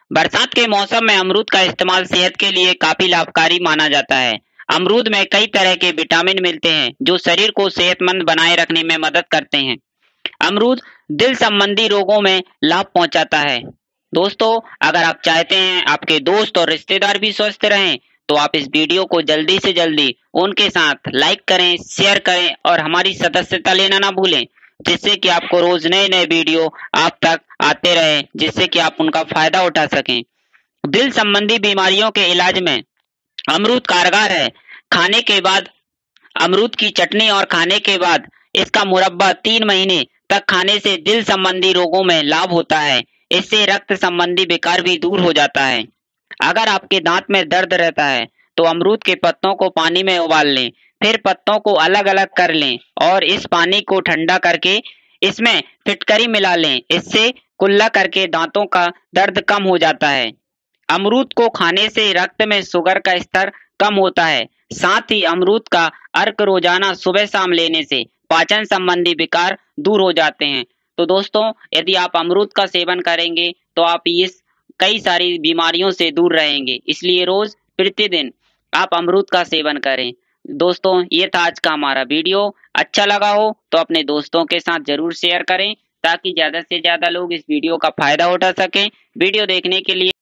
बरसात के मौसम में अमरूद का इस्तेमाल सेहत के लिए काफी लाभकारी माना जाता है। अमरूद में कई तरह के विटामिन मिलते हैं जो शरीर को सेहतमंद बनाए रखने में मदद करते हैं। अमरूद दिल संबंधी रोगों में लाभ पहुंचाता है। दोस्तों, अगर आप चाहते हैं आपके दोस्त और रिश्तेदार भी स्वस्थ रहें, तो आप इस वीडियो को जल्दी से जल्दी उनके साथ लाइक करें, शेयर करें और हमारी सदस्यता लेना ना भूलें, जिससे कि आपको रोज नए नए वीडियो आप तक आते रहे, जिससे कि आप उनका फायदा उठा सकें। दिल संबंधी बीमारियों के इलाज में अमरूद कारगर है। खाने के बाद अमरूद की चटनी और खाने के बाद इसका मुरब्बा 3 महीने तक खाने से दिल संबंधी रोगों में लाभ होता है। इससे रक्त संबंधी विकार भी दूर हो जाता है। अगर आपके दांत में दर्द रहता है तो अमरूद के पत्तों को पानी में उबाल लें, फिर पत्तों को अलग अलग कर लें और इस पानी को ठंडा करके इसमें फिटकरी मिला लें। इससे कुल्ला करके दांतों का दर्द कम हो जाता है। अमरूद को खाने से रक्त में शुगर का स्तर कम होता है। साथ ही अमरूद का अर्क रोजाना सुबह शाम लेने से पाचन संबंधी विकार दूर हो जाते हैं। तो दोस्तों, यदि आप अमरूद का सेवन करेंगे तो आप इस कई सारी बीमारियों से दूर रहेंगे। इसलिए रोज प्रतिदिन आप अमरूद का सेवन करें। दोस्तों, ये था आज का हमारा वीडियो। अच्छा लगा हो तो अपने दोस्तों के साथ जरूर शेयर करें, ताकि ज्यादा से ज्यादा लोग इस वीडियो का फायदा उठा सकें। वीडियो देखने के लिए